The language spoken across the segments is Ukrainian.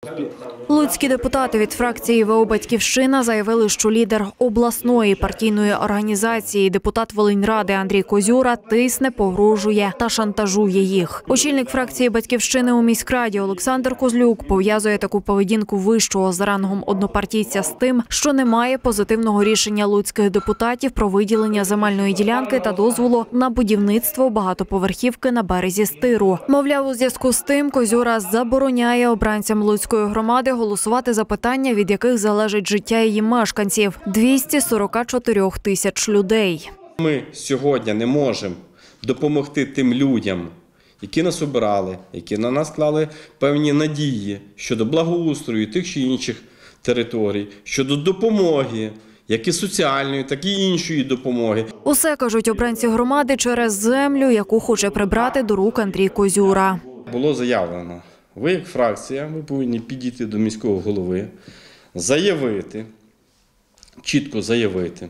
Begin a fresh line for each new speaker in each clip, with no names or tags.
Луцькі депутати від фракції ВО «Батьківщина» заявили, що лідер обласної партійної організації, депутат Волиньради Андрій Козюра, тисне, погрожує та шантажує їх. Очільник фракції «Батьківщини» у міськраді Олександр Козлюк пов'язує таку поведінку вищого за рангом однопартійця з тим, що немає позитивного рішення луцьких депутатів про виділення земельної ділянки та дозволу на будівництво багатоповерхівки на березі Стиру. Мовляв, у зв'язку з тим Козюра забороняє обранцям Луцької громади голосувати за питання, від яких залежить життя її мешканців – 244 тисяч людей.
Ми сьогодні не можемо допомогти тим людям, які нас обирали, які на нас клали певні надії щодо благоустрою тих чи інших територій, щодо допомоги, як і соціальної, так і іншої допомоги.
Усе, кажуть обранці громади, через землю, яку хоче прибрати до рук Андрій Козюра.
Було заявлено, ви як фракція, ви повинні підійти до міського голови, заявити, чітко заявити,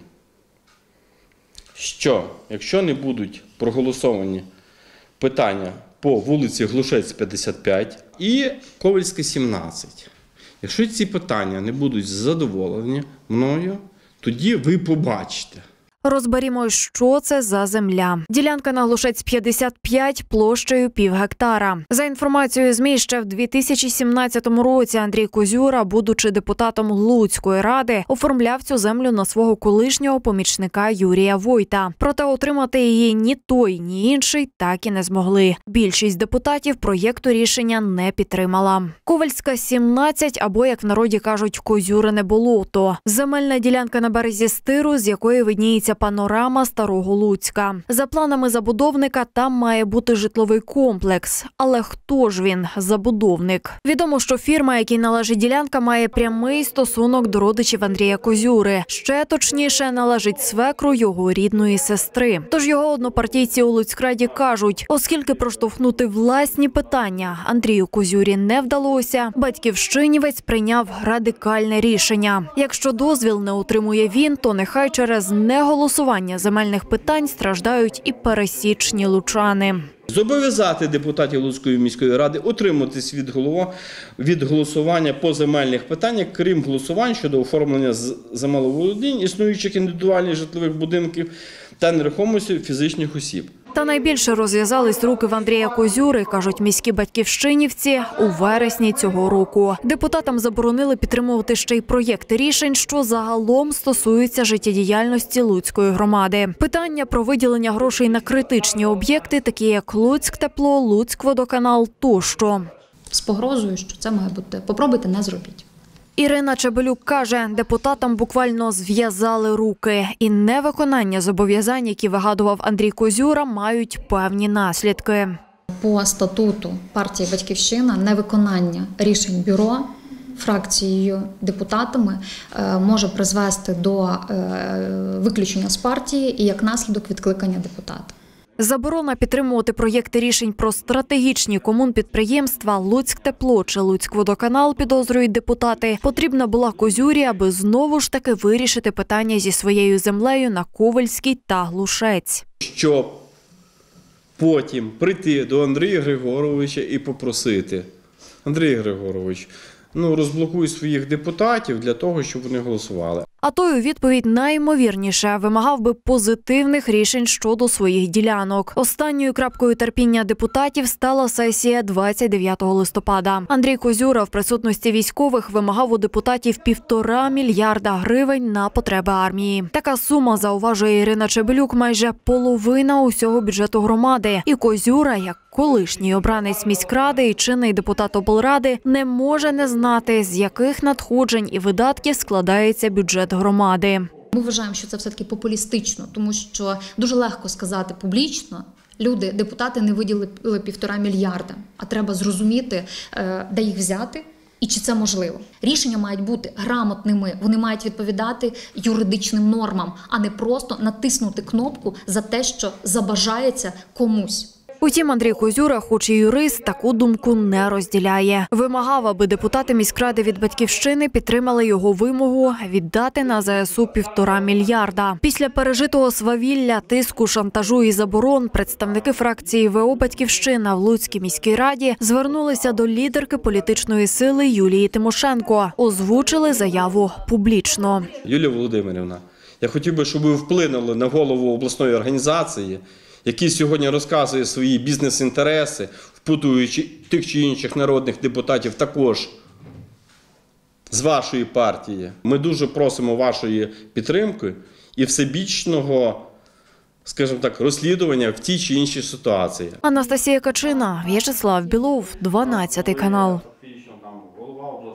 що якщо не будуть проголосовані питання по вулиці Глушець, 55 і Ковельська, 17, якщо ці питання не будуть задоволені мною, тоді ви побачите.
Розберімо, що це за земля. Ділянка на Глушець 55 площею пів гектара. За інформацією ЗМІ, ще в 2017 році Андрій Козюра, будучи депутатом Луцької ради, оформляв цю землю на свого колишнього помічника Юрія Войта. Проте отримати її ні той, ні інший так і не змогли. Більшість депутатів проєкту рішення не підтримала. Ковельська 17, або, як в народі кажуть, Козюрине болото. Земельна ділянка на березі Стиру, з якої видніється панорама Старого Луцька. За планами забудовника, там має бути житловий комплекс. Але хто ж він, забудовник? Відомо, що фірма, якій належить ділянка, має прямий стосунок до родичів Андрія Козюри. Ще точніше, належить свекру його рідної сестри. Тож його однопартійці у Луцькраді кажуть, оскільки проштовхнути власні питання Андрію Козюрі не вдалося, батьківщинівець прийняв радикальне рішення. Якщо дозвіл не отримує він, то нехай через неголосування земельних питань страждають і пересічні лучани.
Зобов'язати депутатів Луцької міської ради утриматись від голосування по земельних питаннях, крім голосувань щодо оформлення землеволодінь, існуючих індивідуальних житлових будинків та нерухомості фізичних осіб.
Та найбільше розв'язались руки в Андрія Козюри, кажуть міські батьківщинівці, у вересні цього року. Депутатам заборонили підтримувати ще й проєкти рішень, що загалом стосуються життєдіяльності Луцької громади. Питання про виділення грошей на критичні об'єкти, такі як Луцьктепло, Луцькводоканал тощо.
З погрозою, що це має бути. Попробуйте, не зробіть.
Ірина Чебелюк каже, депутатам буквально зв'язали руки. І невиконання зобов'язань, які вигадував Андрій Козюра, мають певні наслідки.
По статуту партії «Батьківщина» невиконання рішень бюро фракцією депутатами може призвести до виключення з партії і як наслідок відкликання депутата.
Заборона підтримувати проєкти рішень про стратегічні комунпідприємства «Луцьктепло» чи «Луцькводоканал», підозрюють депутати, потрібна була Козюрі, аби знову ж таки вирішити питання зі своєю землею на Ковельській та Глушець.
Щоб потім прийти до Андрія Григоровича і попросити: Андрій Григорович, розблокуй своїх депутатів для того, щоб вони голосували.
А той у відповідь найімовірніше вимагав би позитивних рішень щодо своїх ділянок. Останньою крапкою терпіння депутатів стала сесія 29 листопада. Андрій Козюра в присутності військових вимагав у депутатів 1,5 мільярда гривень на потреби армії. Така сума, зауважує Ірина Чебелюк, майже половина усього бюджету громади. І Козюра, як колишній обранець міськради і чинний депутат облради, не може не знати, з яких надходжень і видатків складається бюджет громади.
Ми вважаємо, що це все-таки популістично, тому що дуже легко сказати публічно, депутати не виділили 1,5 мільярда, а треба зрозуміти, де їх взяти і чи це можливо. Рішення мають бути грамотними, вони мають відповідати юридичним нормам, а не просто натиснути кнопку за те, що забажається комусь.
Утім, Андрій Козюра, хоч і юрист, таку думку не розділяє. Вимагав, аби депутати міськради від «Батьківщини» підтримали його вимогу віддати на ЗСУ 1,5 мільярда. Після пережитого свавілля, тиску, шантажу і заборон представники фракції ВО «Батьківщина» в Луцькій міській раді звернулися до лідерки політичної сили Юлії Тимошенко. Озвучили заяву публічно.
Юлія Володимирівна, я хотів би, щоб ви вплинули на голову обласної організації, який сьогодні розказує свої бізнес-інтереси, впутуючи тих чи інших народних депутатів також з вашої партії. Ми дуже просимо вашої підтримки і всебічного, скажімо так, розслідування в тій чи іншій ситуації.
Анастасія Качина, В'ячеслав Білов, 12 канал.